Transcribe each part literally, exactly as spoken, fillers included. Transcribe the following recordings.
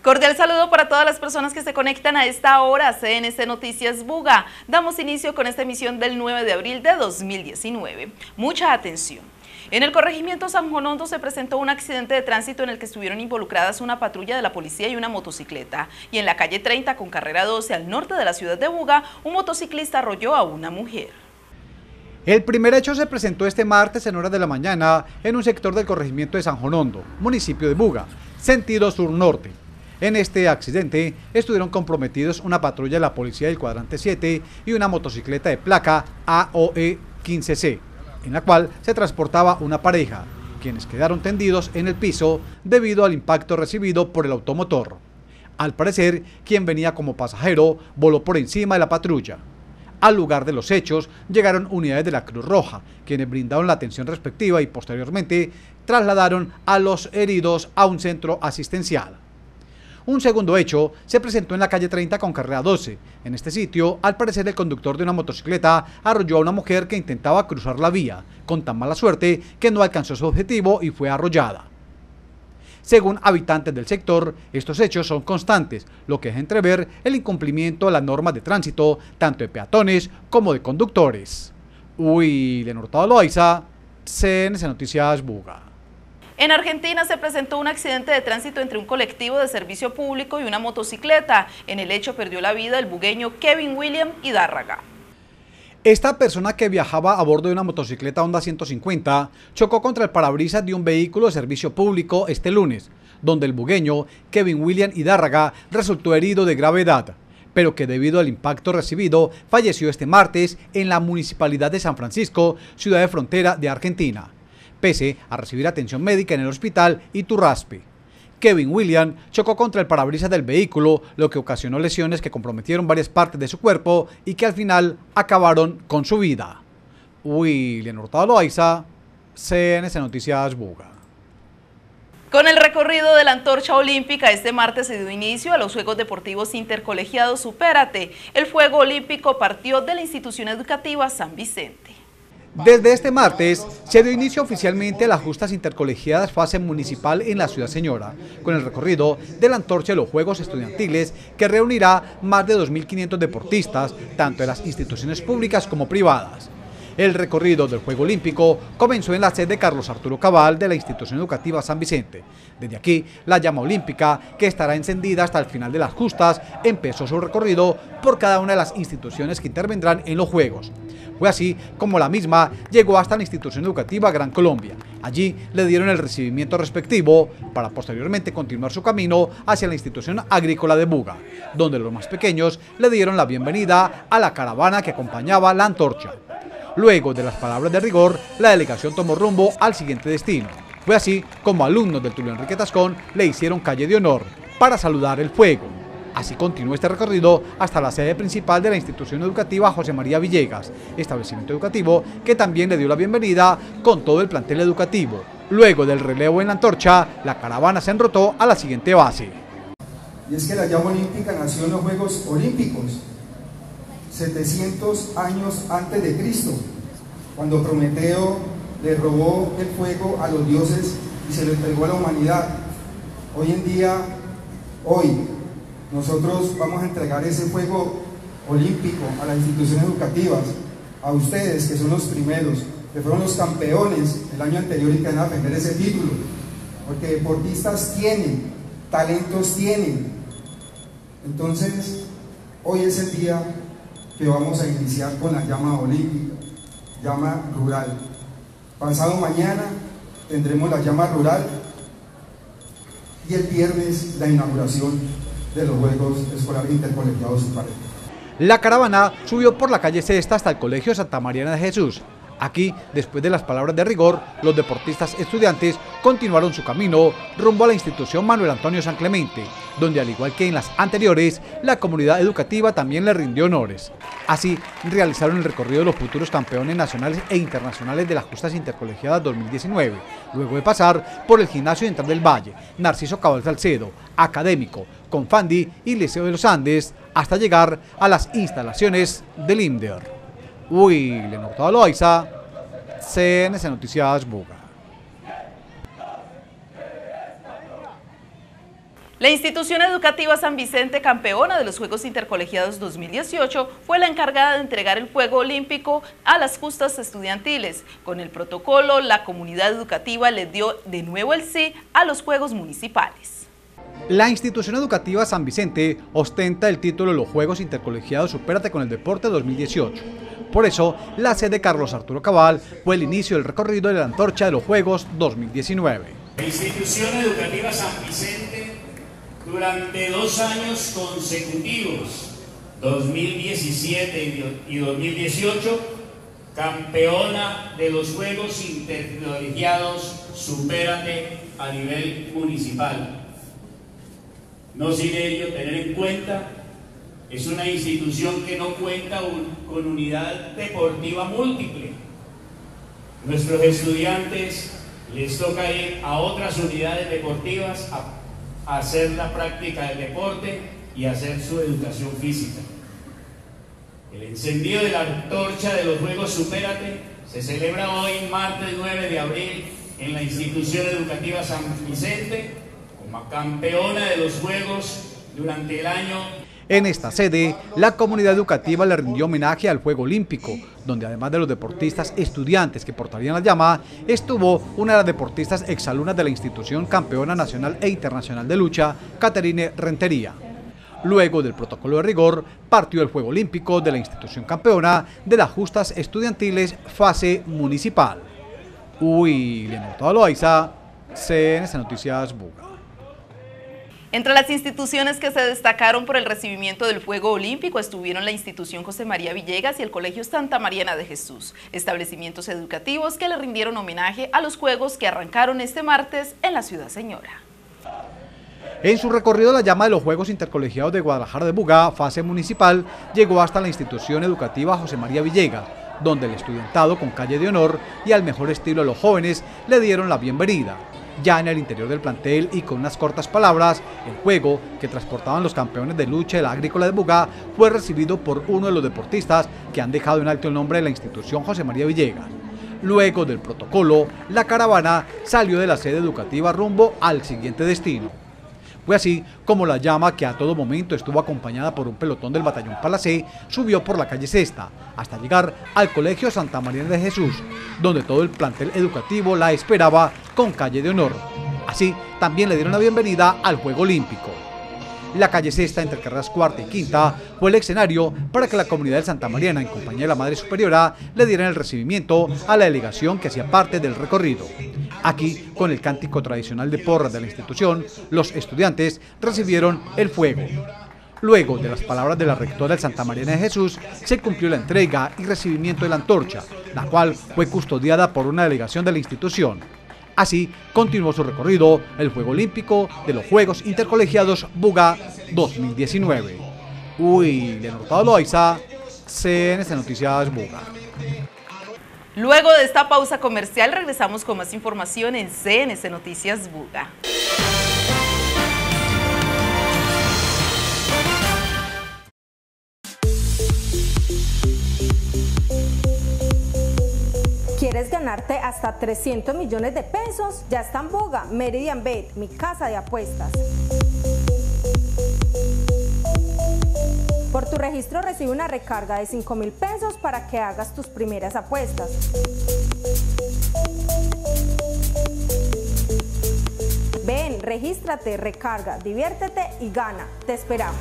Cordial saludo para todas las personas que se conectan a esta hora, C N C Noticias Buga. Damos inicio con esta emisión del nueve de abril de dos mil diecinueve. Mucha atención. En el corregimiento San Juan Hondo se presentó un accidente de tránsito en el que estuvieron involucradas una patrulla de la policía y una motocicleta. Y en la calle treinta con carrera doce al norte de la ciudad de Buga, un motociclista arrolló a una mujer. El primer hecho se presentó este martes en horas de la mañana en un sector del corregimiento de San Juan Hondo, municipio de Buga, sentido sur-norte. En este accidente estuvieron comprometidos una patrulla de la policía del cuadrante siete y una motocicleta de placa A O E quince C, en la cual se transportaba una pareja, quienes quedaron tendidos en el piso debido al impacto recibido por el automotor. Al parecer, quien venía como pasajero voló por encima de la patrulla. Al lugar de los hechos llegaron unidades de la Cruz Roja, quienes brindaron la atención respectiva y posteriormente trasladaron a los heridos a un centro asistencial. Un segundo hecho se presentó en la calle treinta con carrera doce. En este sitio, al parecer el conductor de una motocicleta arrolló a una mujer que intentaba cruzar la vía, con tan mala suerte que no alcanzó su objetivo y fue arrollada. Según habitantes del sector, estos hechos son constantes, lo que deja entrever el incumplimiento de las normas de tránsito, tanto de peatones como de conductores. William Hurtado Loaiza, C N C Noticias Buga. En Argentina se presentó un accidente de tránsito entre un colectivo de servicio público y una motocicleta. En el hecho perdió la vida el bugueño Kevin William Hidárraga. Esta persona, que viajaba a bordo de una motocicleta Honda ciento cincuenta, chocó contra el parabrisas de un vehículo de servicio público este lunes, donde el bugueño Kevin William Hidárraga resultó herido de gravedad, pero que debido al impacto recibido falleció este martes en la municipalidad de San Francisco, ciudad de frontera de Argentina, pese a recibir atención médica en el hospital Iturraspe. Kevin William chocó contra el parabrisas del vehículo, lo que ocasionó lesiones que comprometieron varias partes de su cuerpo y que al final acabaron con su vida. William Hurtado Loaiza, C N C Noticias Buga. Con el recorrido de la antorcha olímpica, este martes se dio inicio a los Juegos Deportivos Intercolegiados Supérate. El fuego olímpico partió de la institución educativa San Vicente. Desde este martes se dio inicio oficialmente a las justas intercolegiadas fase municipal en la Ciudad Señora, con el recorrido de la antorcha de los Juegos Estudiantiles, que reunirá más de dos mil quinientos deportistas, tanto de las instituciones públicas como privadas. El recorrido del Juego Olímpico comenzó en la sede Carlos Arturo Cabal de la institución educativa San Vicente. Desde aquí, la llama olímpica, que estará encendida hasta el final de las justas, empezó su recorrido por cada una de las instituciones que intervendrán en los Juegos. Fue así como la misma llegó hasta la institución educativa Gran Colombia. Allí le dieron el recibimiento respectivo para posteriormente continuar su camino hacia la institución agrícola de Buga, donde los más pequeños le dieron la bienvenida a la caravana que acompañaba la antorcha. Luego de las palabras de rigor, la delegación tomó rumbo al siguiente destino. Fue así como alumnos del Tulio Enrique Tascón le hicieron calle de honor para saludar el fuego. Así continuó este recorrido hasta la sede principal de la institución educativa José María Villegas, establecimiento educativo que también le dio la bienvenida con todo el plantel educativo. Luego del relevo en la antorcha, la caravana se enrotó a la siguiente base. Y es que la llama olímpica nació en los Juegos Olímpicos, setecientos años antes de Cristo, cuando Prometeo le robó el fuego a los dioses y se lo entregó a la humanidad. Hoy en día, hoy, nosotros vamos a entregar ese fuego olímpico a las instituciones educativas, a ustedes que son los primeros, que fueron los campeones el año anterior y que van a defender ese título, porque deportistas tienen, talentos tienen. Entonces, hoy es el día que vamos a iniciar con la llama olímpica, llama rural. Pasado mañana tendremos la llama rural y el viernes la inauguración de los Juegos Escolares Intercolegiados Supérate. La caravana subió por la calle Sexta hasta el Colegio Santa Mariana de Jesús. Aquí, después de las palabras de rigor, los deportistas estudiantes continuaron su camino rumbo a la institución Manuel Antonio San Clemente, donde al igual que en las anteriores, la comunidad educativa también le rindió honores. Así, realizaron el recorrido de los futuros campeones nacionales e internacionales de las justas intercolegiadas dos mil diecinueve, luego de pasar por el Gimnasio Central del Valle, Narciso Cabal Salcedo, Académico, Confandi y Liceo de los Andes, hasta llegar a las instalaciones del INDER. William Hurtado Loaiza, C N C Noticias Buga. La institución educativa San Vicente, campeona de los Juegos Intercolegiados dos mil dieciocho, fue la encargada de entregar el fuego olímpico a las justas estudiantiles. Con el protocolo, la comunidad educativa le dio de nuevo el sí a los Juegos Municipales. La institución educativa San Vicente ostenta el título de los Juegos Intercolegiados Supérate con el Deporte dos mil dieciocho. Por eso, la sede Carlos Arturo Cabal fue el inicio del recorrido de la antorcha de los Juegos dos mil diecinueve. La institución educativa San Vicente, durante dos años consecutivos, dos mil diecisiete y dos mil dieciocho, campeona de los Juegos Intercolegiados Supérate a nivel municipal. No sin ello tener en cuenta, es una institución que no cuenta un, con unidad deportiva múltiple. Nuestros estudiantes les toca ir a otras unidades deportivas a hacer la práctica del deporte y hacer su educación física. El encendido de la antorcha de los Juegos Supérate se celebra hoy, martes nueve de abril, en la institución educativa San Vicente, como campeona de los Juegos durante el año. En esta sede, la comunidad educativa le rindió homenaje al Juego Olímpico, donde además de los deportistas estudiantes que portarían la llama, estuvo una de las deportistas exalumnas de la institución campeona nacional e internacional de lucha, Caterine Rentería. Luego del protocolo de rigor, partió el Juego Olímpico de la institución campeona de las justas estudiantiles fase municipal. William Hurtado Loaiza, C N C Noticias Buga. Entre las instituciones que se destacaron por el recibimiento del Fuego Olímpico estuvieron la institución José María Villegas y el Colegio Santa Mariana de Jesús, establecimientos educativos que le rindieron homenaje a los Juegos que arrancaron este martes en la Ciudad Señora. En su recorrido, la llama de los Juegos Intercolegiados de Guadalajara de Buga, fase municipal, llegó hasta la institución educativa José María Villegas, donde el estudiantado con calle de honor y al mejor estilo de los jóvenes le dieron la bienvenida. Ya en el interior del plantel y con unas cortas palabras, el juego que transportaban los campeones de lucha de la agrícola de Buga fue recibido por uno de los deportistas que han dejado en alto el nombre de la institución José María Villegas. Luego del protocolo, la caravana salió de la sede educativa rumbo al siguiente destino. Fue así como la llama, que a todo momento estuvo acompañada por un pelotón del batallón Palacé, subió por la calle Sexta hasta llegar al Colegio Santa Mariana de Jesús, donde todo el plantel educativo la esperaba con calle de honor. Así también le dieron la bienvenida al Juego Olímpico. La calle Sexta, entre carreras cuarta y quinta, fue el escenario para que la comunidad de Santa Mariana, en compañía de la Madre Superiora, le dieran el recibimiento a la delegación que hacía parte del recorrido. Aquí, con el cántico tradicional de porras de la institución, los estudiantes recibieron el fuego. Luego de las palabras de la rectora del Santa Mariana de Jesús, se cumplió la entrega y recibimiento de la antorcha, la cual fue custodiada por una delegación de la institución. Así continuó su recorrido el Juego Olímpico de los Juegos Intercolegiados Buga dos mil diecinueve. William Hurtado Loaiza, C N C Noticias Buga. Luego de esta pausa comercial regresamos con más información en C N C Noticias Buga. ¿Quieres ganarte hasta trescientos millones de pesos? Ya está en Buga, Meridian Bet, mi casa de apuestas. Por tu registro recibe una recarga de cinco mil pesos para que hagas tus primeras apuestas. Ven, regístrate, recarga, diviértete y gana. Te esperamos.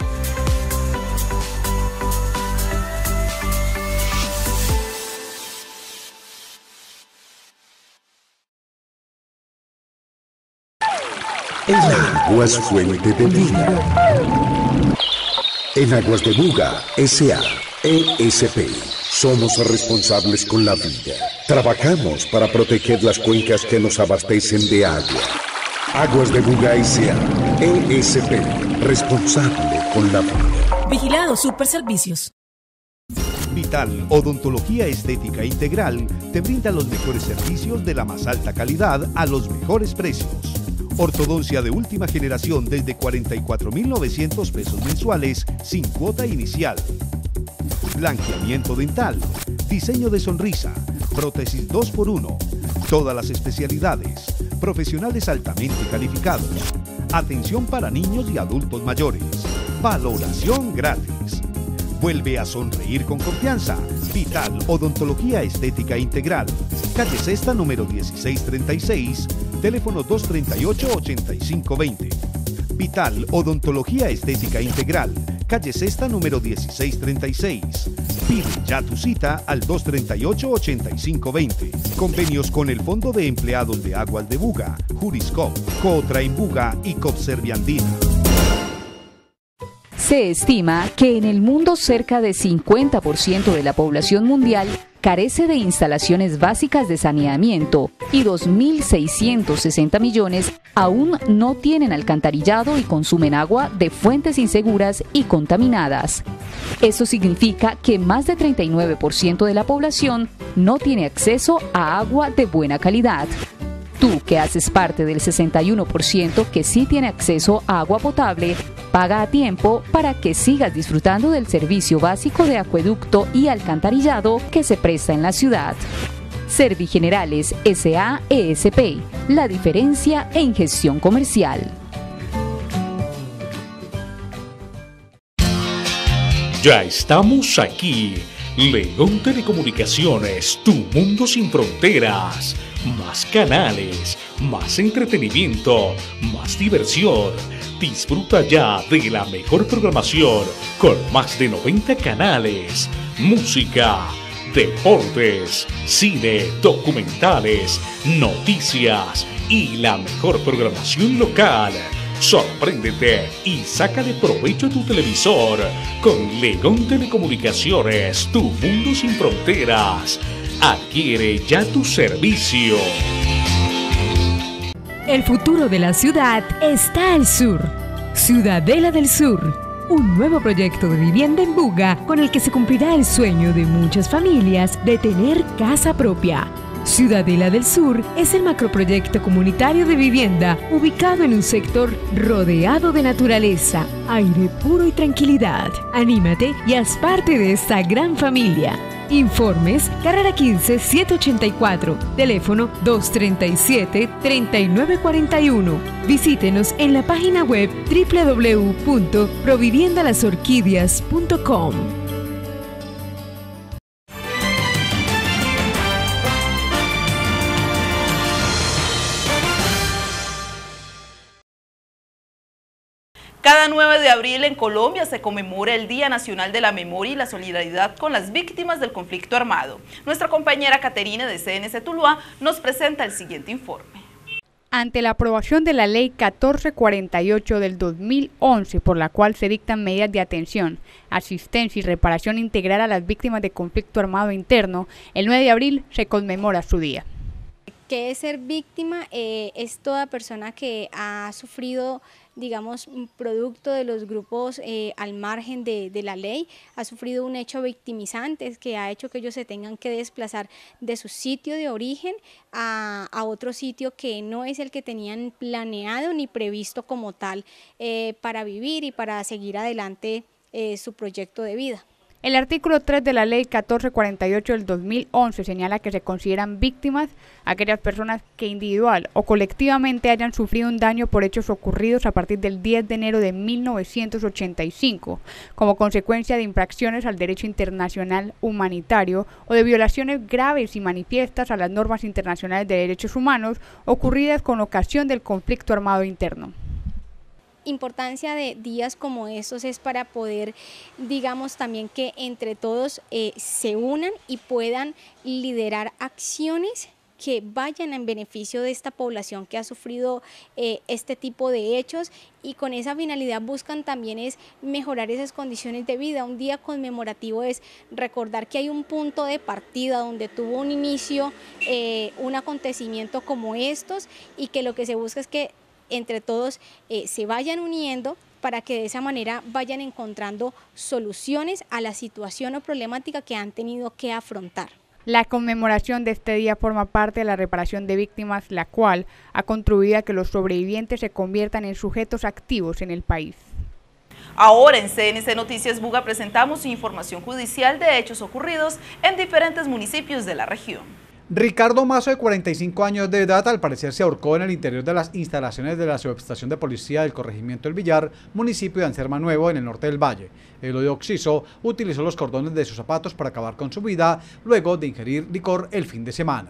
El agua es fuente de vida. En Aguas de Buga, S A E S P, somos responsables con la vida. Trabajamos para proteger las cuencas que nos abastecen de agua. Aguas de Buga, S A E S P, responsable con la vida. Vigilado Superservicios. Vital Odontología Estética Integral te brinda los mejores servicios de la más alta calidad a los mejores precios. Ortodoncia de última generación desde cuarenta y cuatro mil novecientos pesos mensuales sin cuota inicial. Blanqueamiento dental, diseño de sonrisa, prótesis dos por uno, todas las especialidades, profesionales altamente calificados. atención para niños y adultos mayores, valoración gratis. Vuelve a sonreír con confianza. Vital Odontología Estética Integral. Calle Sexta número dieciséis treinta y seis, teléfono dos tres ocho, ocho cinco dos cero. Vital Odontología Estética Integral. Calle Sexta número dieciséis treinta y seis. Pide ya tu cita al dos tres ocho, ocho cinco dos cero. Convenios con el Fondo de Empleados de Aguas de Buga, Juriscop, Cotrain Buga y Copserviandina. Se estima que en el mundo cerca de cincuenta por ciento de la población mundial carece de instalaciones básicas de saneamiento y dos mil seiscientos sesenta millones aún no tienen alcantarillado y consumen agua de fuentes inseguras y contaminadas. Eso significa que más de treinta y nueve por ciento de la población no tiene acceso a agua de buena calidad. Tú, que haces parte del sesenta y uno por ciento que sí tiene acceso a agua potable, paga a tiempo para que sigas disfrutando del servicio básico de acueducto y alcantarillado que se presta en la ciudad. Servigenerales S A E S P, la diferencia en gestión comercial. Ya estamos aquí. León Telecomunicaciones, tu mundo sin fronteras. Más canales, más entretenimiento, más diversión. Disfruta ya de la mejor programación con más de noventa canales. Música, deportes, cine, documentales, noticias y la mejor programación local. Sorpréndete y sácale provecho a tu televisor con León Telecomunicaciones, tu mundo sin fronteras. Adquiere ya tu servicio. El futuro de la ciudad está al sur. Ciudadela del Sur, un nuevo proyecto de vivienda en Buga con el que se cumplirá el sueño de muchas familias de tener casa propia. Ciudadela del Sur es el macroproyecto comunitario de vivienda ubicado en un sector rodeado de naturaleza, aire puro y tranquilidad. Anímate y haz parte de esta gran familia. Informes, carrera quince, setecientos ochenta y cuatro, teléfono dos tres siete, tres nueve cuatro uno. Visítenos en la página web doble u doble u doble u punto provivienda las orquídeas punto com. Cada nueve de abril en Colombia se conmemora el Día Nacional de la Memoria y la Solidaridad con las víctimas del conflicto armado. Nuestra compañera Caterina de C N C Tuluá nos presenta el siguiente informe. Ante la aprobación de la Ley catorce cuarenta y ocho del dos mil once, por la cual se dictan medidas de atención, asistencia y reparación integral a las víctimas de conflicto armado interno, el nueve de abril se conmemora su día. ¿Qué es ser víctima? Eh, es toda persona que ha sufrido, digamos, producto de los grupos eh, al margen de, de la ley, ha sufrido un hecho victimizante que ha hecho que ellos se tengan que desplazar de su sitio de origen a, a otro sitio que no es el que tenían planeado ni previsto como tal eh, para vivir y para seguir adelante eh, su proyecto de vida. El artículo tres de la Ley catorce cuarenta y ocho del dos mil once señala que se consideran víctimas aquellas personas que individual o colectivamente hayan sufrido un daño por hechos ocurridos a partir del diez de enero de mil novecientos ochenta y cinco, como consecuencia de infracciones al derecho internacional humanitario o de violaciones graves y manifiestas a las normas internacionales de derechos humanos ocurridas con ocasión del conflicto armado interno. Importancia de días como estos es para poder, digamos, también que entre todos eh, se unan y puedan liderar acciones que vayan en beneficio de esta población que ha sufrido eh, este tipo de hechos, y con esa finalidad buscan también es mejorar esas condiciones de vida. Un día conmemorativo es recordar que hay un punto de partida donde tuvo un inicio eh, un acontecimiento como estos, y que lo que se busca es que entre todos eh, se vayan uniendo para que de esa manera vayan encontrando soluciones a la situación o problemática que han tenido que afrontar. La conmemoración de este día forma parte de la reparación de víctimas, la cual ha contribuido a que los sobrevivientes se conviertan en sujetos activos en el país. Ahora en C N C Noticias Buga presentamos información judicial de hechos ocurridos en diferentes municipios de la región. Ricardo Mazo, de cuarenta y cinco años de edad, al parecer se ahorcó en el interior de las instalaciones de la subestación de policía del corregimiento El Villar, municipio de Anserma Nuevo, en el norte del valle. Eloy Oxiso utilizó los cordones de sus zapatos para acabar con su vida luego de ingerir licor el fin de semana.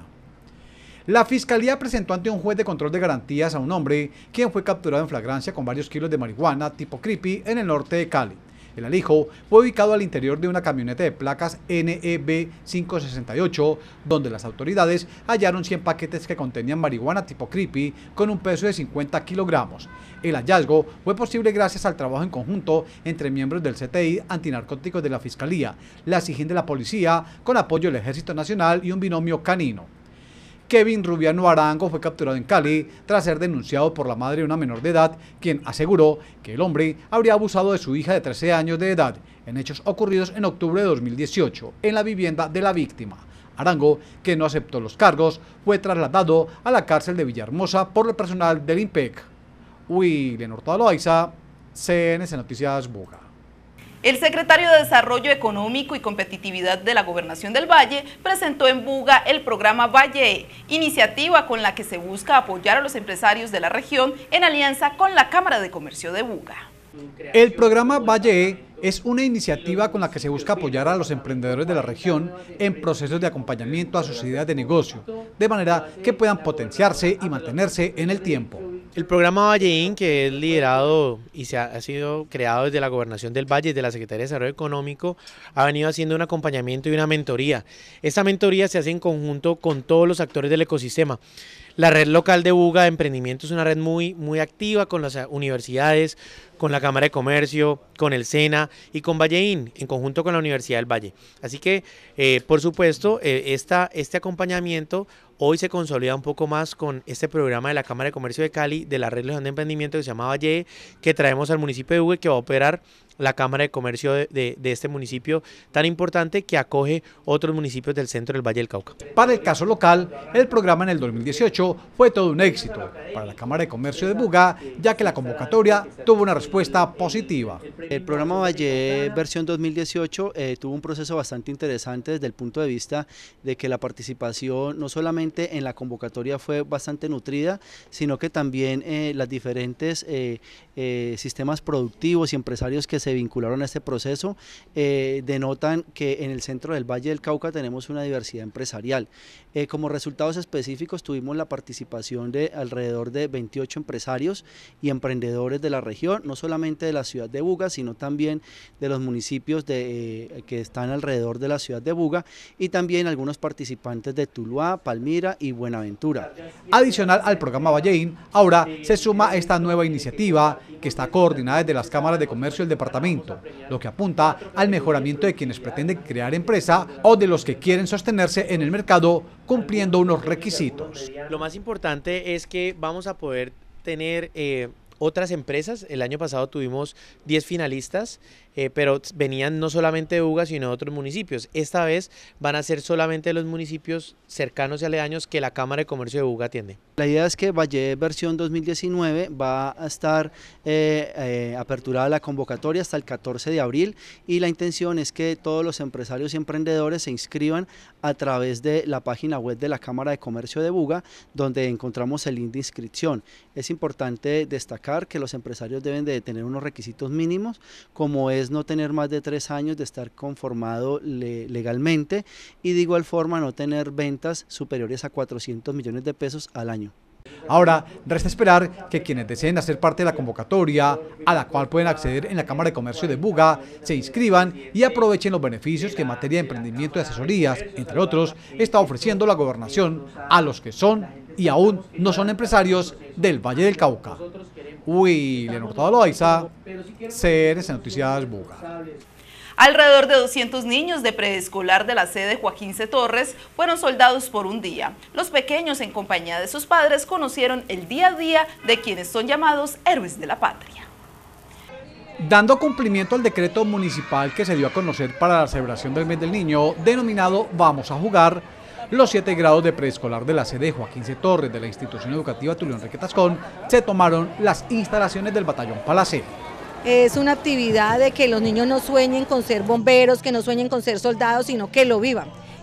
La Fiscalía presentó ante un juez de control de garantías a un hombre quien fue capturado en flagrancia con varios kilos de marihuana tipo creepy en el norte de Cali. El alijo fue ubicado al interior de una camioneta de placas N E B quinientos sesenta y ocho, donde las autoridades hallaron cien paquetes que contenían marihuana tipo creepy con un peso de cincuenta kilogramos. El hallazgo fue posible gracias al trabajo en conjunto entre miembros del C T I antinarcóticos de la Fiscalía, la SIJIN de la Policía, con apoyo del Ejército Nacional y un binomio canino. Kevin Rubiano Arango fue capturado en Cali tras ser denunciado por la madre de una menor de edad, quien aseguró que el hombre habría abusado de su hija de trece años de edad en hechos ocurridos en octubre de dos mil dieciocho en la vivienda de la víctima. Arango, que no aceptó los cargos, fue trasladado a la cárcel de Villahermosa por el personal del IMPEC. William Hurtado Loaiza, C N C Noticias Buga. El secretario de Desarrollo Económico y Competitividad de la Gobernación del Valle presentó en Buga el programa Valle, iniciativa con la que se busca apoyar a los empresarios de la región en alianza con la Cámara de Comercio de Buga. El programa Valle es una iniciativa con la que se busca apoyar a los emprendedores de la región en procesos de acompañamiento a sus ideas de negocio, de manera que puedan potenciarse y mantenerse en el tiempo. El programa Valleín, que es liderado y se ha, ha sido creado desde la Gobernación del Valle, desde la Secretaría de Desarrollo Económico, ha venido haciendo un acompañamiento y una mentoría. Esta mentoría se hace en conjunto con todos los actores del ecosistema. La red local de Buga de emprendimiento es una red muy, muy activa con las universidades, con la Cámara de Comercio, con el SENA y con Valleín, en conjunto con la Universidad del Valle. Así que, eh, por supuesto, eh, esta, este acompañamiento hoy se consolida un poco más con este programa de la Cámara de Comercio de Cali, de la red local de emprendimiento que se llama Valle, que traemos al municipio de Buga y que va a operar la Cámara de Comercio de, de, de este municipio tan importante que acoge otros municipios del centro del Valle del Cauca. Para el caso local, el programa en el dos mil dieciocho fue todo un éxito para la Cámara de Comercio de Buga, ya que la convocatoria tuvo una respuesta positiva. El programa Valle versión dos mil dieciocho eh, tuvo un proceso bastante interesante desde el punto de vista de que la participación no solamente en la convocatoria fue bastante nutrida, sino que también eh, las diferentes eh, eh, sistemas productivos y empresarios que se se vincularon a este proceso eh, denotan que en el centro del Valle del Cauca tenemos una diversidad empresarial. Eh, como resultados específicos tuvimos la participación de alrededor de veintiocho empresarios y emprendedores de la región, no solamente de la ciudad de Buga, sino también de los municipios de, eh, que están alrededor de la ciudad de Buga y también algunos participantes de Tuluá, Palmira y Buenaventura. Adicional al programa Valleín, ahora se suma esta nueva iniciativa que está coordinada desde las cámaras de comercio del departamento, lo que apunta al mejoramiento de quienes pretenden crear empresa o de los que quieren sostenerse en el mercado cumpliendo unos requisitos. Lo más importante es que vamos a poder tener eh, otras empresas. El año pasado tuvimos diez finalistas, eh, pero venían no solamente de Buga, sino de otros municipios. Esta vez van a ser solamente los municipios cercanos y aledaños que la Cámara de Comercio de Buga atiende. La idea es que Valle versión dos mil diecinueve va a estar eh, eh, aperturada la convocatoria hasta el catorce de abril y la intención es que todos los empresarios y emprendedores se inscriban a través de la página web de la Cámara de Comercio de Buga, donde encontramos el link de inscripción. Es importante destacar que los empresarios deben de tener unos requisitos mínimos, como es no tener más de tres años de estar conformado le, legalmente y de igual forma no tener ventas superiores a cuatrocientos millones de pesos al año. Ahora resta esperar que quienes deseen hacer parte de la convocatoria, a la cual pueden acceder en la Cámara de Comercio de Buga, se inscriban y aprovechen los beneficios que en materia de emprendimiento y asesorías, entre otros, está ofreciendo la gobernación a los que son y aún no son empresarios del Valle del Cauca. William Hurtado Loaiza, C N C Noticias Buga. Alrededor de doscientos niños de preescolar de la sede Joaquín C. Torres fueron soldados por un día. Los pequeños, en compañía de sus padres, conocieron el día a día de quienes son llamados héroes de la patria. Dando cumplimiento al decreto municipal que se dio a conocer para la celebración del mes del niño, denominado Vamos a Jugar, los siete grados de preescolar de la sede Joaquín C. Torres de la institución educativa Tulio Enrique Tascón se tomaron las instalaciones del batallón Palacé. Es una actividad de que los niños no sueñen con ser bomberos, que no sueñen con ser soldados, sino que lo vivan.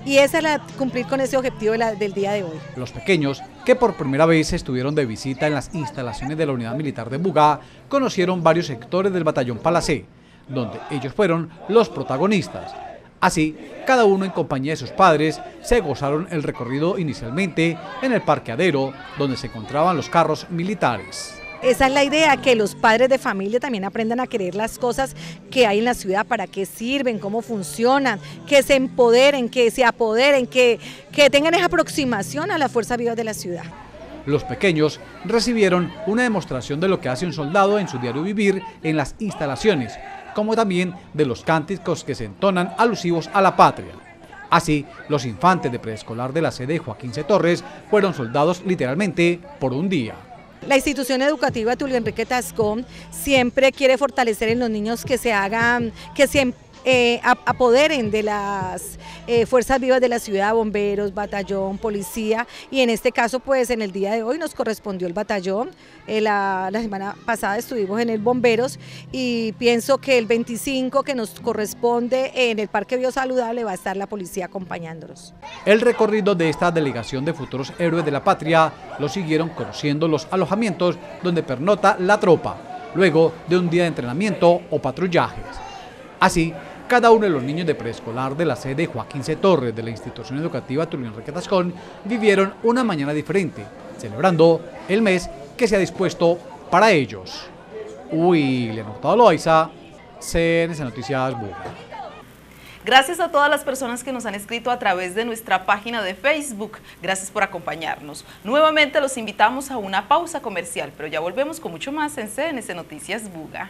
y esa es la, cumplir con ese objetivo de la, del día de hoy. Los pequeños, que por primera vez estuvieron de visita en las instalaciones de la Unidad Militar de Buga, conocieron varios sectores del batallón Palacé, donde ellos fueron los protagonistas. Así, cada uno en compañía de sus padres, se gozaron el recorrido inicialmente en el parqueadero, donde se encontraban los carros militares. Esa es la idea, que los padres de familia también aprendan a querer las cosas que hay en la ciudad, para qué sirven, cómo funcionan, que se empoderen, que se apoderen, que, que tengan esa aproximación a las fuerzas vivas de la ciudad. Los pequeños recibieron una demostración de lo que hace un soldado en su diario vivir en las instalaciones, como también de los cánticos que se entonan alusivos a la patria. Así, los infantes de preescolar de la sede Joaquín C. Torres fueron soldados literalmente por un día. La institución educativa Tulio Enrique Tascón siempre quiere fortalecer en los niños que se hagan, que se eh, apoderen de las eh, fuerzas vivas de la ciudad, bomberos, batallón, policía, y en este caso pues en el día de hoy nos correspondió el batallón. Eh, la, la semana pasada estuvimos en el bomberos y pienso que el veinticinco que nos corresponde en el Parque Biosaludable va a estar la policía acompañándonos. El recorrido de esta delegación de futuros héroes de la patria lo siguieron conociendo los alojamientos donde pernota la tropa, luego de un día de entrenamiento o patrullajes. Así, cada uno de los niños de preescolar de la sede Joaquín C. Torres de la institución educativa Tulio Enrique Tascón vivieron una mañana diferente, celebrando el mes que se ha dispuesto para ellos. William Hurtado Loaiza, C N C Noticias Buga. Gracias a todas las personas que nos han escrito a través de nuestra página de Facebook. Gracias por acompañarnos. Nuevamente los invitamos a una pausa comercial, pero ya volvemos con mucho más en C N C Noticias Buga.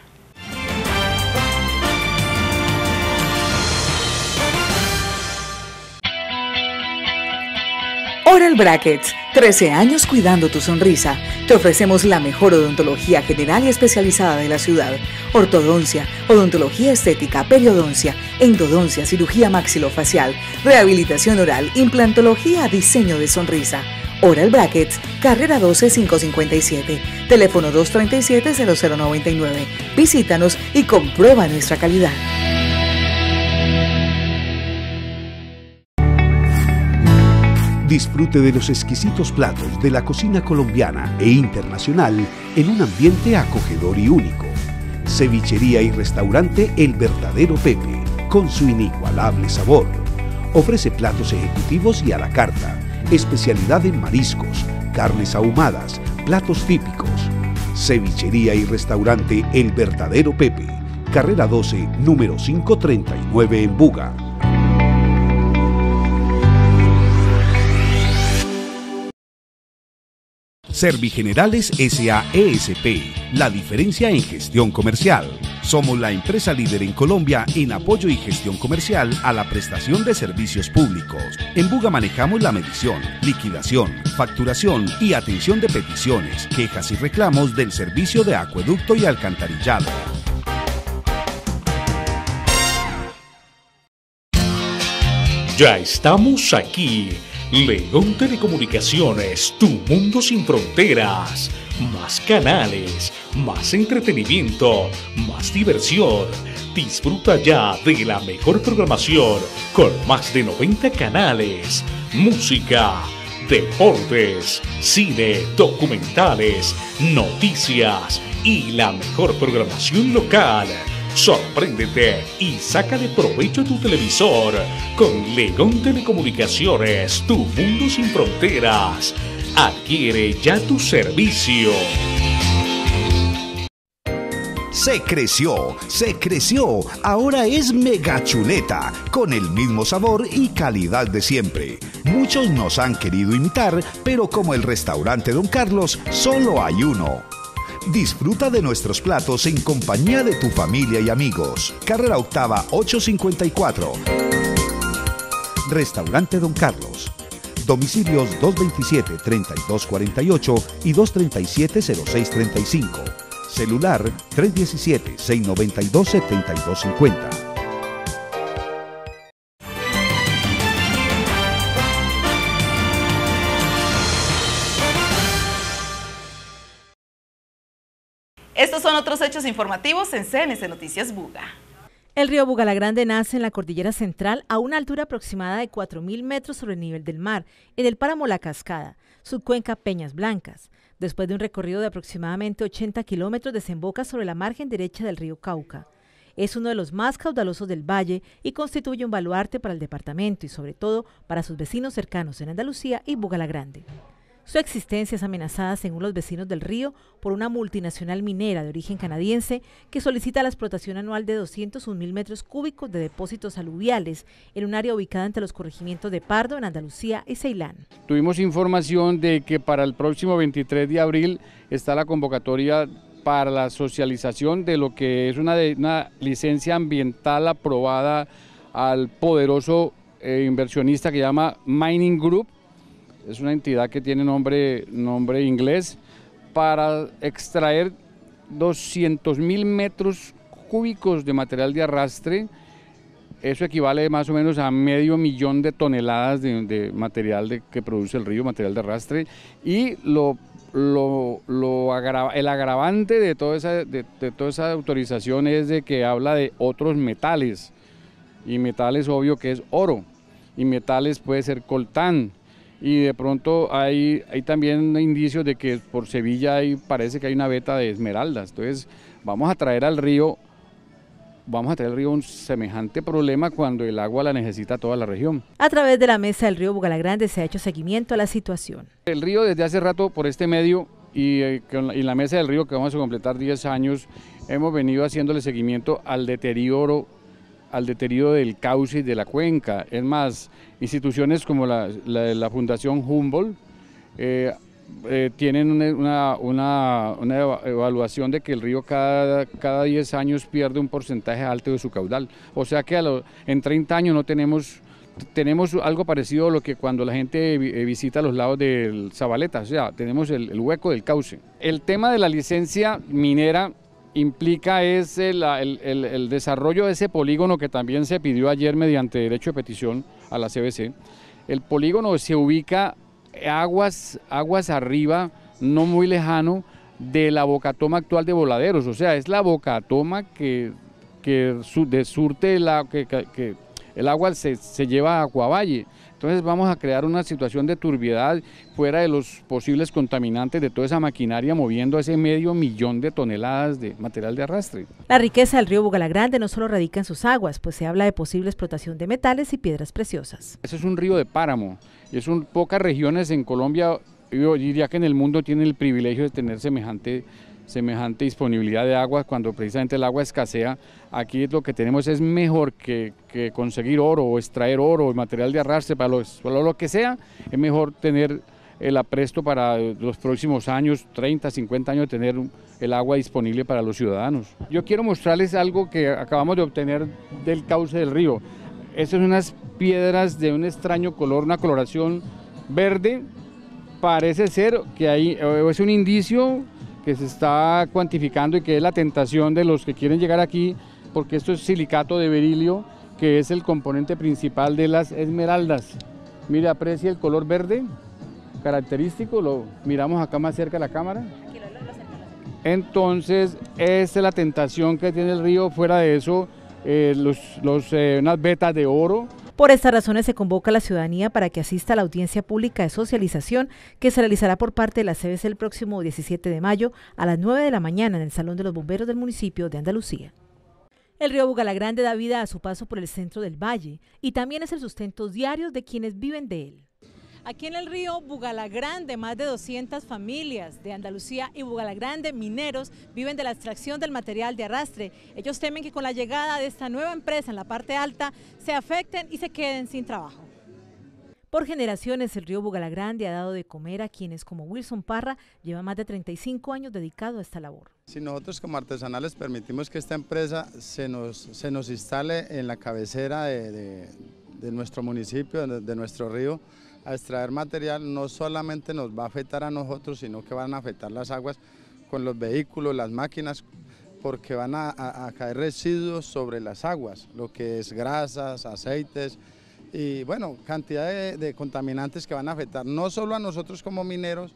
Oral Brackets, trece años cuidando tu sonrisa. Te ofrecemos la mejor odontología general y especializada de la ciudad. Ortodoncia, odontología estética, periodoncia, endodoncia, cirugía maxilofacial, rehabilitación oral, implantología, diseño de sonrisa. Oral Brackets, carrera doce quinientos cincuenta y siete, teléfono dos treinta y siete, cero cero noventa y nueve. Visítanos y comprueba nuestra calidad. Disfrute de los exquisitos platos de la cocina colombiana e internacional en un ambiente acogedor y único. Cevichería y restaurante El Verdadero Pepe, con su inigualable sabor. Ofrece platos ejecutivos y a la carta, especialidad en mariscos, carnes ahumadas, platos típicos. Cevichería y restaurante El Verdadero Pepe, carrera doce, número quinientos treinta y nueve en Buga. Servigenerales S A E S P, la diferencia en gestión comercial. Somos la empresa líder en Colombia en apoyo y gestión comercial a la prestación de servicios públicos. En Buga manejamos la medición, liquidación, facturación y atención de peticiones, quejas y reclamos del servicio de acueducto y alcantarillado. Ya estamos aquí. León Telecomunicaciones, tu mundo sin fronteras. Más canales, más entretenimiento, más diversión. Disfruta ya de la mejor programación con más de noventa canales. Música, deportes, cine, documentales, noticias y la mejor programación local. Sorpréndete y sácale provecho a tu televisor con León Telecomunicaciones, tu mundo sin fronteras. Adquiere ya tu servicio. Se creció, se creció, ahora es Mega Chuleta, con el mismo sabor y calidad de siempre. Muchos nos han querido imitar, pero como el restaurante Don Carlos, solo hay uno. Disfruta de nuestros platos en compañía de tu familia y amigos. Carrera Octava ochocientos cincuenta y cuatro. Restaurante Don Carlos. Domicilios dos veintisiete, treinta y dos cuarenta y ocho y dos treinta y siete, cero seis treinta y cinco. Celular tres diecisiete, seiscientos noventa y dos, setenta y dos cincuenta. Estos son otros hechos informativos en C N C Noticias Buga. El río Bugalagrande nace en la cordillera central a una altura aproximada de cuatro mil metros sobre el nivel del mar, en el páramo La Cascada, su cuenca Peñas Blancas. Después de un recorrido de aproximadamente ochenta kilómetros, desemboca sobre la margen derecha del río Cauca. Es uno de los más caudalosos del valle y constituye un baluarte para el departamento y sobre todo para sus vecinos cercanos en Andalucía y Bugalagrande. Su existencia es amenazada, según los vecinos del río, por una multinacional minera de origen canadiense que solicita la explotación anual de doscientos un mil metros cúbicos de depósitos aluviales en un área ubicada entre los corregimientos de Pardo, en Andalucía y Ceilán. Tuvimos información de que para el próximo veintitrés de abril está la convocatoria para la socialización de lo que es una, de, una licencia ambiental aprobada al poderoso eh, inversionista que llama Mining Group. Es una entidad que tiene nombre, nombre inglés, para extraer doscientos mil metros cúbicos de material de arrastre. Eso equivale más o menos a medio millón de toneladas de, de material de, que produce el río, material de arrastre. Y lo, lo, lo agra, el agravante de toda, esa, de, de toda esa autorización es de que habla de otros metales. Y metales, obvio que es oro. Y metales puede ser coltán. Y de pronto hay, hay también indicios de que por Sevilla hay, parece que hay una veta de esmeraldas. Entonces vamos a traer al río, vamos a traer al río un semejante problema cuando el agua la necesita toda la región. A través de la mesa del río Bugalagrande se ha hecho seguimiento a la situación. El río desde hace rato por este medio y en eh, la mesa del río, que vamos a completar diez años, hemos venido haciéndole seguimiento al deterioro al deterioro del cauce y de la cuenca. Es más, instituciones como la, la, la Fundación Humboldt eh, eh, tienen una, una, una evaluación de que el río cada, cada diez años pierde un porcentaje alto de su caudal. O sea que a lo, en treinta años no tenemos, tenemos algo parecido a lo que cuando la gente visita los lados del Zabaleta, o sea, tenemos el, el hueco del cauce. El tema de la licencia minera implica es el, el, el, el desarrollo de ese polígono que también se pidió ayer mediante derecho de petición a la C B C. El polígono se ubica aguas, aguas arriba, no muy lejano, de la bocatoma actual de Voladeros, o sea, es la bocatoma que, que de surte la, que, que el agua se, se lleva a Acuavalle. Entonces vamos a crear una situación de turbiedad fuera de los posibles contaminantes de toda esa maquinaria moviendo ese medio millón de toneladas de material de arrastre. La riqueza del río Bugalagrande no solo radica en sus aguas, pues se habla de posible explotación de metales y piedras preciosas. Ese es un río de páramo y es un, pocas regiones en Colombia, yo diría que en el mundo tienen el privilegio de tener semejante semejante disponibilidad de agua cuando precisamente el agua escasea. Aquí lo que tenemos es mejor que, que conseguir oro o extraer oro o material de arrastre para, los, para lo que sea, es mejor tener el apresto para los próximos años, treinta, cincuenta años, tener el agua disponible para los ciudadanos. Yo quiero mostrarles algo que acabamos de obtener del cauce del río. Estas son unas piedras de un extraño color, una coloración verde, parece ser que hay, es un indicio que se está cuantificando y que es la tentación de los que quieren llegar aquí, porque esto es silicato de berilio, que es el componente principal de las esmeraldas. Mire, aprecia el color verde característico, lo miramos acá más cerca de la cámara. Entonces, esta es la tentación que tiene el río. Fuera de eso, eh, los, los, eh, unas vetas de oro. Por estas razones se convoca a la ciudadanía para que asista a la audiencia pública de socialización que se realizará por parte de la C B C el próximo diecisiete de mayo a las nueve de la mañana en el Salón de los Bomberos del municipio de Andalucía. El río Bugalagrande da vida a su paso por el centro del valle y también es el sustento diario de quienes viven de él. Aquí en el río Bugalagrande, más de doscientas familias de Andalucía y Bugalagrande mineros viven de la extracción del material de arrastre. Ellos temen que con la llegada de esta nueva empresa en la parte alta se afecten y se queden sin trabajo. Por generaciones el río Bugalagrande ha dado de comer a quienes como Wilson Parra lleva más de treinta y cinco años dedicado a esta labor. Si nosotros como artesanales permitimos que esta empresa se nos, se nos instale en la cabecera de, de, de nuestro municipio, de, de nuestro río, a extraer material, no solamente nos va a afectar a nosotros, sino que van a afectar las aguas con los vehículos, las máquinas, porque van a, a, a caer residuos sobre las aguas, lo que es grasas, aceites y bueno, cantidad de, de contaminantes que van a afectar no solo a nosotros como mineros,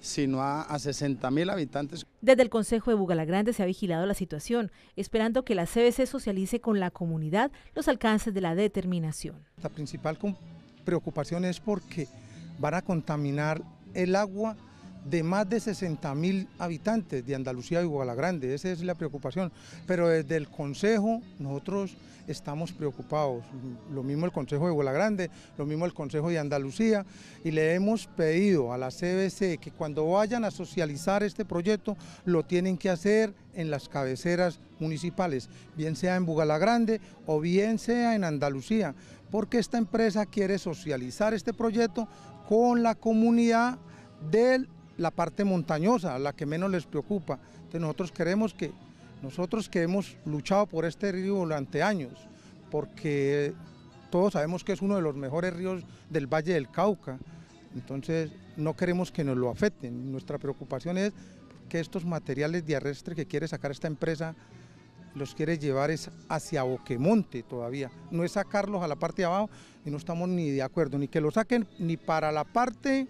sino a, a sesenta mil habitantes. Desde el Consejo de Bugalagrande se ha vigilado la situación, esperando que la C B C socialice con la comunidad los alcances de la determinación. La principal preocupación es porque van a contaminar el agua de más de sesenta mil habitantes de Andalucía y Bugalagrande, esa es la preocupación, pero desde el Consejo nosotros estamos preocupados, lo mismo el Consejo de Bugalagrande, lo mismo el Consejo de Andalucía, y le hemos pedido a la C B C que cuando vayan a socializar este proyecto lo tienen que hacer en las cabeceras municipales, bien sea en Bugalagrande o bien sea en Andalucía, porque esta empresa quiere socializar este proyecto con la comunidad del la parte montañosa, la que menos les preocupa. Entonces nosotros queremos que, nosotros que hemos luchado por este río durante años, porque todos sabemos que es uno de los mejores ríos del Valle del Cauca, entonces no queremos que nos lo afecten. Nuestra preocupación es que estos materiales de arrastre que quiere sacar esta empresa, los quiere llevar es hacia Boquemonte todavía, no es sacarlos a la parte de abajo, y no estamos ni de acuerdo, ni que lo saquen ni para la parte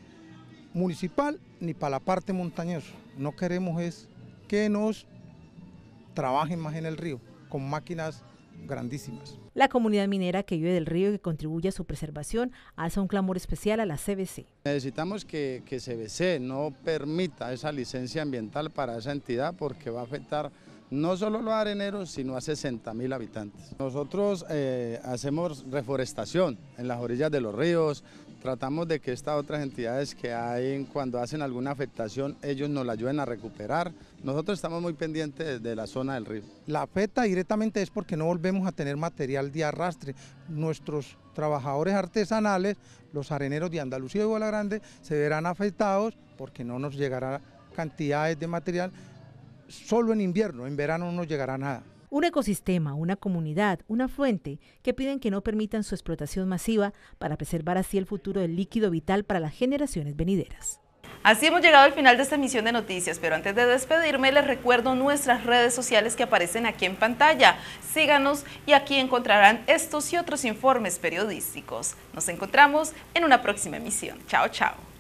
municipal ni para la parte montañosa. No queremos es que nos trabajen más en el río con máquinas grandísimas. La comunidad minera que vive del río y que contribuye a su preservación alza un clamor especial a la C B C. Necesitamos que, que C B C no permita esa licencia ambiental para esa entidad porque va a afectar no solo a los areneros, sino a sesenta mil habitantes. Nosotros eh, hacemos reforestación en las orillas de los ríos, tratamos de que estas otras entidades que hay, cuando hacen alguna afectación, ellos nos la ayuden a recuperar. Nosotros estamos muy pendientes de la zona del río. La afecta directamente es porque no volvemos a tener material de arrastre. Nuestros trabajadores artesanales, los areneros de Andalucía y Bugalagrande, se verán afectados porque no nos llegará cantidades de material solo en invierno, en verano no nos llegará nada. Un ecosistema, una comunidad, una fuente que piden que no permitan su explotación masiva para preservar así el futuro del líquido vital para las generaciones venideras. Así hemos llegado al final de esta emisión de noticias, pero antes de despedirme les recuerdo nuestras redes sociales que aparecen aquí en pantalla. Síganos y aquí encontrarán estos y otros informes periodísticos. Nos encontramos en una próxima emisión. Chao, chao.